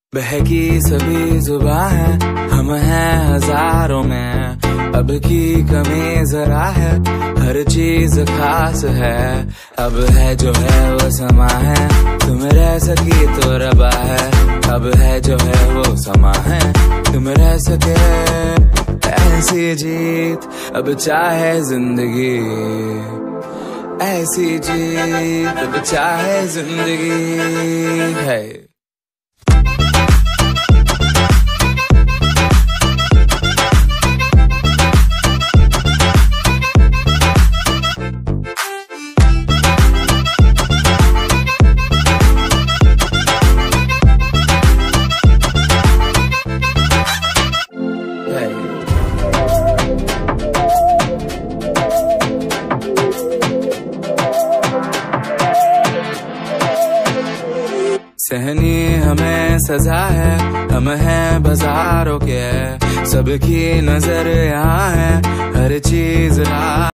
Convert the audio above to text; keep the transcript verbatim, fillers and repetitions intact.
बहकी सभी जुबां है, हम हैं हजारों में। अब की कमी जरा है, हर चीज खास है। अब है जो है वो समा है, तुम रह सकी तो रबा है। अब है जो है वो समा है, तुम रह सके ऐसी जीत। अब चाहे जिंदगी ऐसी जीत, अब चाहे जिंदगी है। सहनी हमें सजा है, हम हैं बाजारों के। सबकी नजर यहाँ है, हर चीज